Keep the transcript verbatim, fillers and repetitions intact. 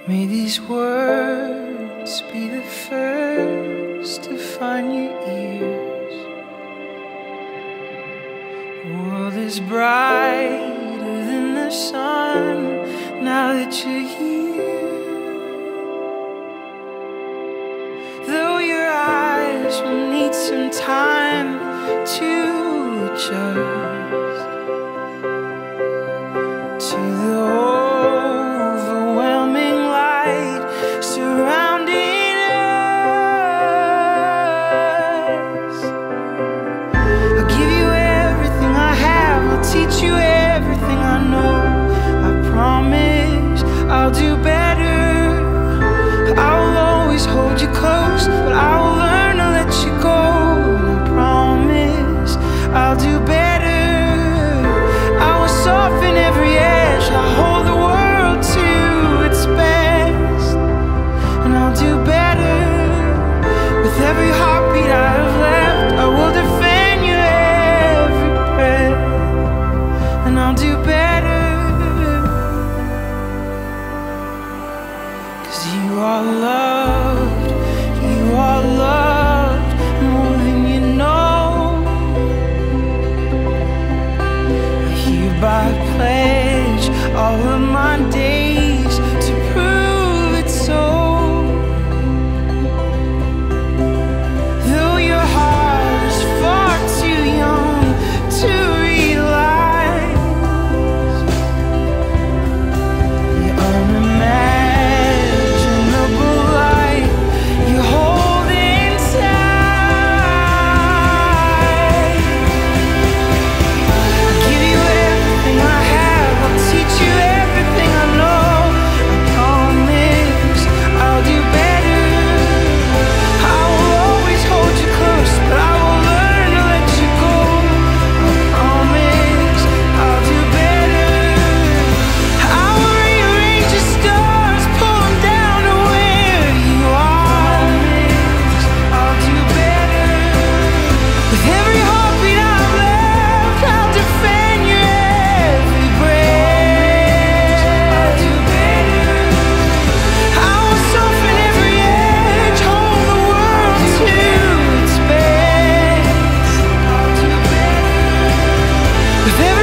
May these words be the first to find your ears. The world is brighter than the sun now that you're here. Though your eyes will need some time to adjust to the overwhelming light surrounding us. I'll give you everything I have, I'll teach you everything I know. I promise I'll do better. I'll always hold you close, but I will learn to let you go. And I promise I'll do better. I will soften every edge, I'll hold the world to its best. And I'll do better. With every heartbeat I've left, I will defend you every breath. And I'll do better. 'Cause you are loved, you are loved more than you know. I hereby pledge all of my days to prove it so. Though your heart is far too young to realize the unimaginable light you hold inside. I'll give you everything I have, I'll teach you everything I know. I promise I'll do better. I will always hold you close, but I will learn to let you go. I promise I'll do better. I will rearrange the stars, pull them down to where you are. I'll do better. With every heartbeat I've left, I'll defend your every breath. I'll do better. I will soften every edge, hold the world to its best. I'll do better. With every